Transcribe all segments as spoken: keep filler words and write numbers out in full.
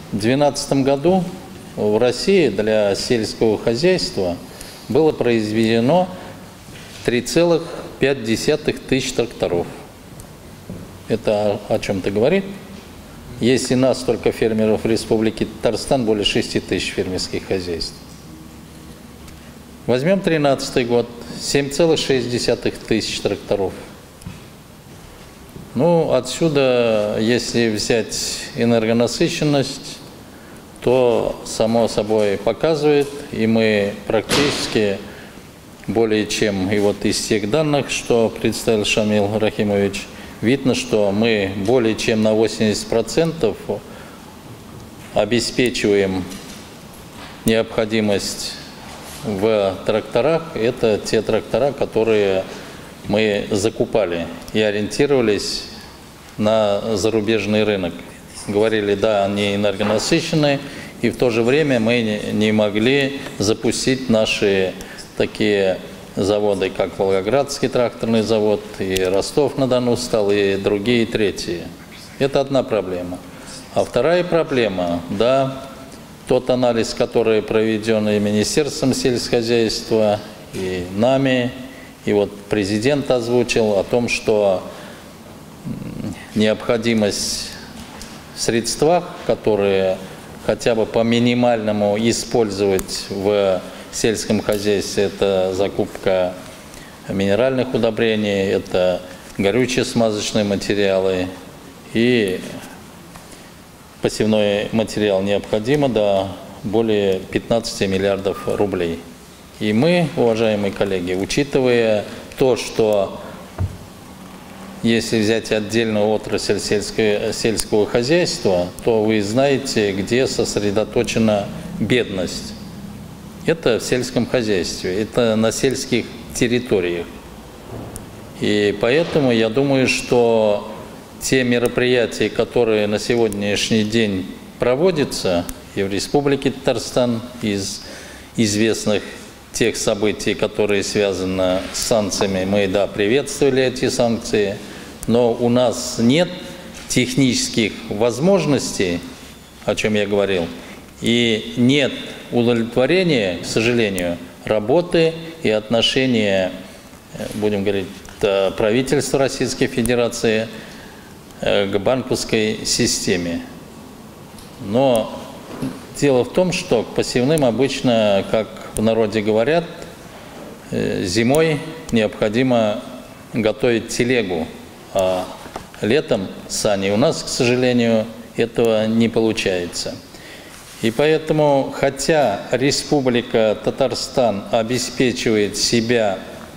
две тысячи двенадцатом году в России для сельского хозяйства было произведено три целых пять десятых тысяч тракторов. Это о чем-то говорит? Если нас только фермеров в Республике Татарстан более шести тысяч фермерских хозяйств. Возьмем тринадцатый год, семь целых шесть десятых тысяч тракторов. Ну, отсюда, если взять энергонасыщенность, то само собой показывает, и мы практически более чем, и вот из тех данных, что представил Шамил Рахимович, видно, что мы более чем на восемьдесят процентов обеспечиваем необходимость в тракторах. Это те трактора, которые мы закупали и ориентировались на зарубежный рынок. Говорили, да, они энергонасыщенные, и в то же время мы не могли запустить наши такие заводы, как Волгоградский тракторный завод, и Ростов-на-Дону стал, и другие, третьи. Это одна проблема. А вторая проблема, да, тот анализ, который проведен и Министерством сельскохозяйства, и нами, и вот президент озвучил о том, что необходимость в средствах, которые хотя бы по минимальному использовать в сельском хозяйстве, это закупка минеральных удобрений, это горюче-смазочные материалы и посевной материал необходимо до более пятнадцати миллиардов рублей. И мы, уважаемые коллеги, учитывая то, что если взять отдельную отрасль сельского, сельского хозяйства, то вы знаете, где сосредоточена бедность. Это в сельском хозяйстве, это на сельских территориях. И поэтому я думаю, что те мероприятия, которые на сегодняшний день проводятся и в Республике Татарстан, из известных тех событий, которые связаны с санкциями, мы, да, приветствовали эти санкции, но у нас нет технических возможностей, о чем я говорил, и нет удовлетворения, к сожалению, работы и отношения, будем говорить, правительства Российской Федерации к банковской системе. Но дело в том, что к посевным обычно, как в народе говорят, зимой необходимо готовить телегу, а летом сани. У нас, к сожалению, этого не получается. И поэтому, хотя Республика Татарстан обеспечивает себя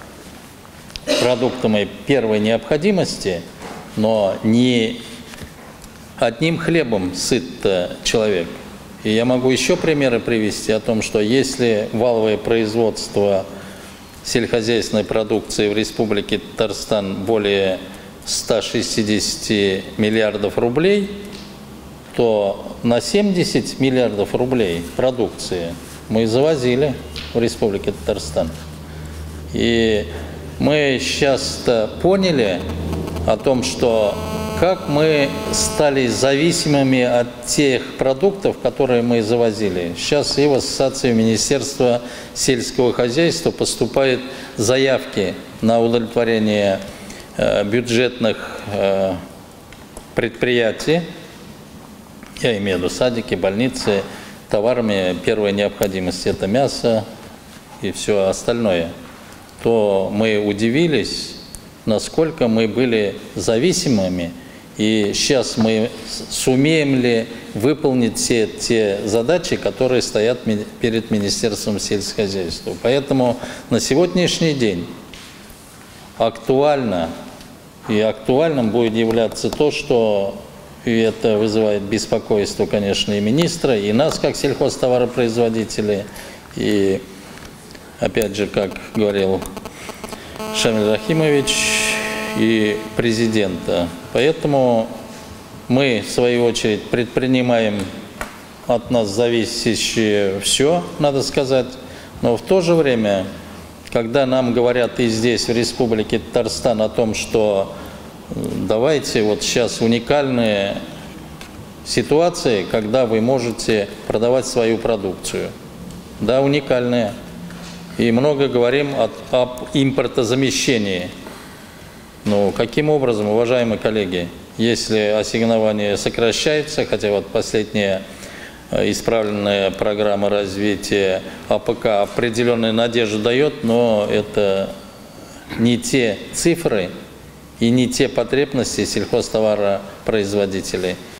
продуктами первой необходимости, но не одним хлебом сыт человек. И я могу еще примеры привести о том, что если валовое производство сельскохозяйственной продукции в Республике Татарстан более ста шестидесяти миллиардов рублей, то на семьдесят миллиардов рублей продукции мы завозили в Республике Татарстан. И мы сейчас-то поняли о том, что как мы стали зависимыми от тех продуктов, которые мы завозили. Сейчас и в ассоциации Министерства сельского хозяйства поступают заявки на удовлетворение э, бюджетных э, предприятий, я имею в виду садики, больницы, товарами первой необходимости, это мясо и все остальное, то мы удивились, насколько мы были зависимыми, и сейчас мы сумеем ли выполнить все те задачи, которые стоят перед Министерством сельскохозяйства. Поэтому на сегодняшний день актуально и актуальным будет являться то, что и это вызывает беспокойство, конечно, и министра, и нас, как сельхозтоваропроизводителей, и, опять же, как говорил Шамиль Рахимович, и президента. Поэтому мы, в свою очередь, предпринимаем от нас зависящее все, надо сказать, но в то же время, когда нам говорят и здесь, в Республике Татарстан, о том, что давайте вот сейчас уникальные ситуации, когда вы можете продавать свою продукцию. Да, уникальная. И много говорим от, об импортозамещении. Но каким образом, уважаемые коллеги, если ассигнование сокращается, хотя вот последняя исправленная программа развития АПК определенные надежды дает, но это не те цифры и не те потребности сельхозтоваропроизводителей.